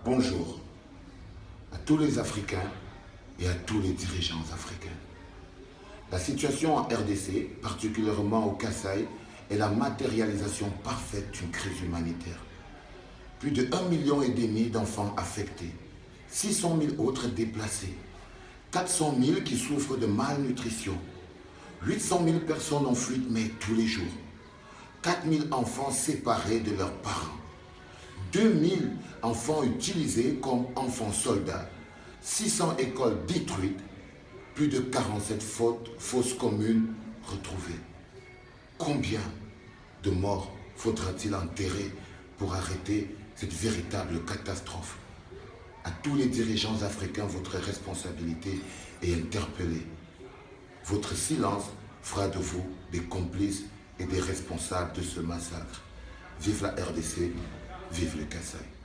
Bonjour à tous les Africains et à tous les dirigeants africains. La situation en RDC, particulièrement au Kasaï, est la matérialisation parfaite d'une crise humanitaire. Plus de 1,5 million d'enfants affectés, 600 000 autres déplacés, 400 000 qui souffrent de malnutrition, 800 000 personnes en fuite mais tous les jours, 4 000 enfants séparés de leurs parents, 2 000 enfants utilisés comme enfants soldats, 600 écoles détruites, plus de 47 fosses communes retrouvées. Combien de morts faudra-t-il enterrer pour arrêter cette véritable catastrophe? À tous les dirigeants africains, votre responsabilité est interpellée. Votre silence fera de vous des complices et des responsables de ce massacre. Vive la RDC, vive le Kasaï.